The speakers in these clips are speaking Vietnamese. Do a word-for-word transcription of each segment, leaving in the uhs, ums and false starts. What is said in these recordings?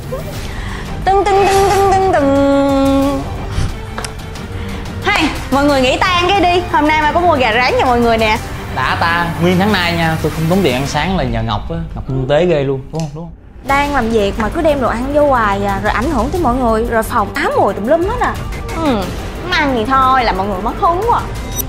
Tưng tưng tưng tưng tưng tưng. Hay, mọi người nghỉ tan cái đi. Hôm nay mai có mua gà rán cho mọi người nè. Đã ta, nguyên tháng nay nha, tôi không tốn tiền ăn sáng là nhờ Ngọc á. Ngọc kinh tế ghê luôn, đúng không? Đúng không? Đang làm việc mà cứ đem đồ ăn vô hoài à, rồi ảnh hưởng tới mọi người, rồi phòng ám mùi tùm lum hết à. Ừ, nó ăn gì thôi là mọi người mất hứng quá.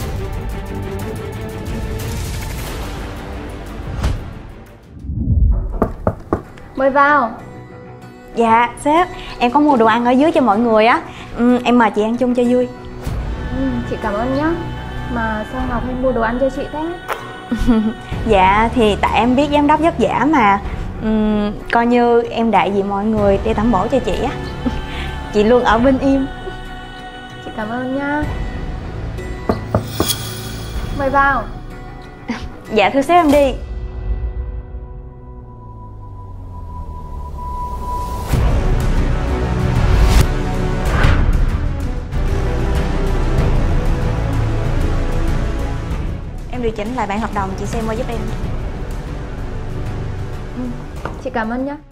Mời vào. Dạ, sếp, em có mua đồ ăn ở dưới cho mọi người á. Ừ, em mời chị ăn chung cho vui. Ừ, chị cảm ơn nhá. Mà sao Ngọc không mua đồ ăn cho chị thế? Dạ, thì tại em biết giám đốc vất vả mà. Uhm, coi như em đại diện mọi người để tẩm bổ cho chị á. Chị luôn ở bên em. Chị cảm ơn nhá. Mời vào. Dạ thưa sếp, em đi. Em điều chỉnh lại bản hợp đồng, chị xem qua giúp em. Ừ, chị cảm ơn nhé.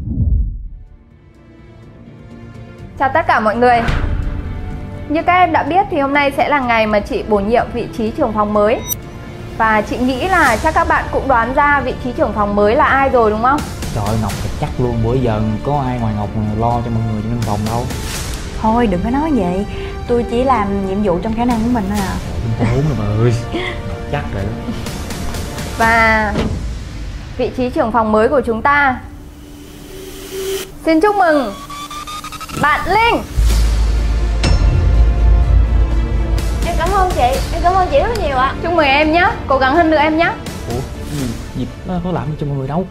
Chào tất cả mọi người. Như các em đã biết thì hôm nay sẽ là ngày mà chị bổ nhiệm vị trí trưởng phòng mới. Và chị nghĩ là chắc các bạn cũng đoán ra vị trí trưởng phòng mới là ai rồi đúng không? Trời ơi, Ngọc thật chắc luôn, bữa giờ có ai ngoài Ngọc lo cho mọi người trong phòng đâu. Thôi đừng có nói vậy, tôi chỉ làm nhiệm vụ trong khả năng của mình thôi à. Không đúng rồi bà ơi. Chắc rồi đó. Và vị trí trưởng phòng mới của chúng ta, xin chúc mừng bạn Linh. Em cảm ơn chị, em cảm ơn chị rất nhiều ạ. Chúc mừng em nhé, cố gắng hơn nữa em nhé. Ủa, gì, gì nó có làm cho mọi người đâu.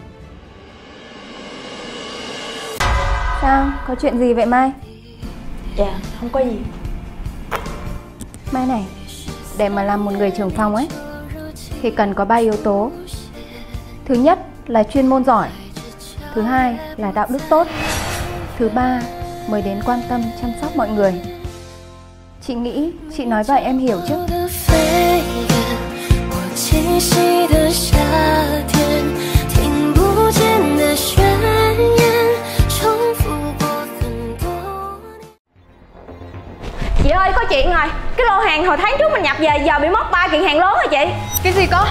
Sao, có chuyện gì vậy Mai? Dạ, không có gì. Mai này, để mà làm một người trưởng phòng ấy thì cần có ba yếu tố. Thứ nhất là chuyên môn giỏi. Thứ hai là đạo đức tốt. Thứ ba mới đến quan tâm chăm sóc mọi người. Chị nghĩ chị nói vậy em hiểu chứ? Chị ơi, có chuyện rồi. Cái lô hàng hồi tháng trước mình nhập về giờ bị mất ba kiện hàng lớn rồi chị. Cái gì cơ?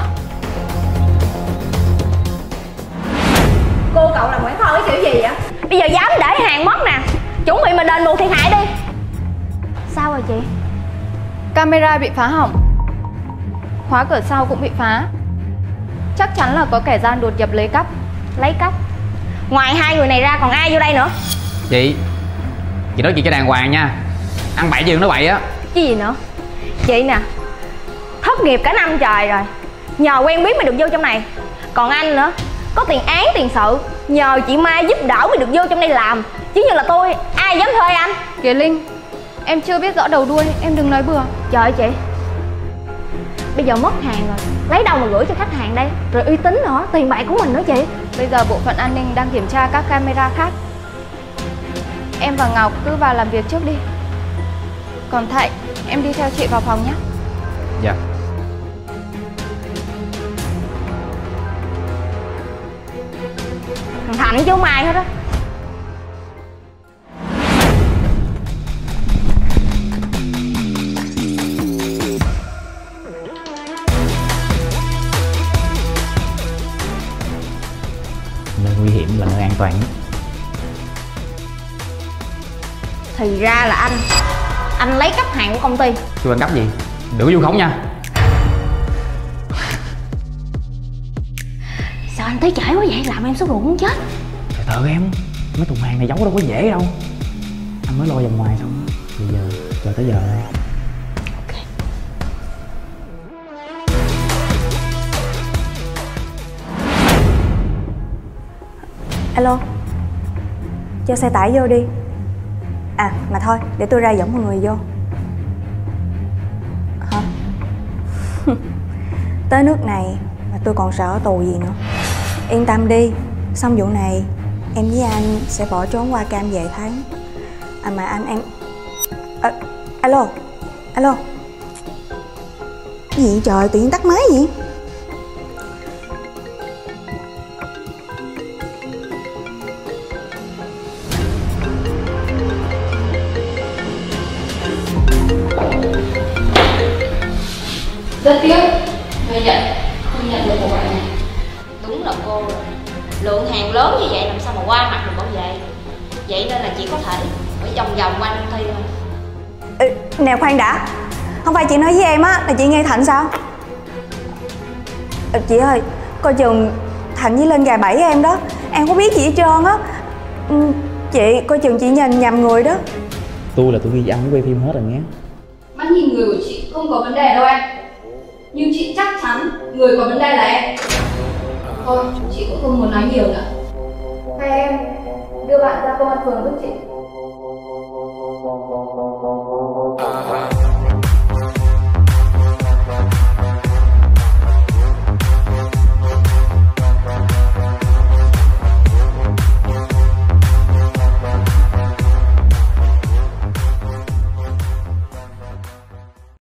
Cô cậu là Nguyễn Thơ cái kiểu gì vậy? Bây giờ dám để hàng mất nè, chuẩn bị mà đền bù thiệt hại đi. Sao rồi chị? Camera bị phá hỏng, khóa cửa sau cũng bị phá. Chắc chắn là có kẻ gian đột nhập lấy cắp. Lấy cắp? Ngoài hai người này ra còn ai vô đây nữa? Chị Chị nói chuyện cho đàng hoàng nha. Ăn bậy chứ đừng nói bậy á. Cái gì nữa? Chị nè, thất nghiệp cả năm trời rồi, nhờ quen biết mới được vô trong này. Còn anh nữa, có tiền án tiền sự, nhờ chị Mai giúp đỡ mới được vô trong đây làm. Chứ như là tôi, ai dám thuê anh? Kìa Linh, em chưa biết rõ đầu đuôi, em đừng nói bừa. Trời ơi chị, bây giờ mất hàng rồi, lấy đâu mà gửi cho khách hàng đây? Rồi uy tín nữa, tiền bạc của mình nữa chị. Bây giờ bộ phận an ninh đang kiểm tra các camera khác. Em và Ngọc cứ vào làm việc trước đi. Còn Thạnh, em đi theo chị vào phòng nhé. Dạ. Thằng Thạnh chứ không ai hết á. Nơi nguy hiểm là nơi an toàn nhất. Thì ra là anh Anh lấy cắp hàng của công ty. Tôi ăn cắp gì? Đừng có vu khống nha. Sao anh tới trễ quá vậy? Làm em sốt ruột muốn chết. Từ từ em, mấy thùng hàng này giấu đâu có dễ đâu. Anh mới lo vòng ngoài xong. Bây giờ, chờ tới giờ đây. Ok. Alo, cho xe tải vô đi. À mà thôi, để tôi ra dẫn mọi người vô. Hả? Tới nước này mà tôi còn sợ ở tù gì nữa. Yên tâm đi, xong vụ này em với anh sẽ bỏ trốn qua Cam vài tháng. À mà anh em à, alo, alo. Cái gì trời, tự nhiên tắt máy gì? Rất tiếc, người nhận không nhận được cuộc gọi này. Đúng là cô, lượng hàng lớn như vậy làm sao mà qua mặt được bảo vệ. Vậy nên là chỉ có thể phải vòng vòng quanh Thi thôi. Ừ, nè khoan đã, không phải chị nói với em á là chị nghe Thạnh sao? Ừ, chị ơi, coi chừng Thạnh với lên gà bẫy em đó. Em có biết gì hết trơn á. Ừ, chị coi chừng chị nhìn nhầm người đó. Tôi là tôi ghi âm với quay phim hết rồi nhé. Mắt nhìn người của chị không có vấn đề đâu em. Nhưng chị chắc chắn người có vấn đề là em. Thôi, chị cũng không muốn nói nhiều nữa. Hay em đưa bạn ra công an phường giúp chị.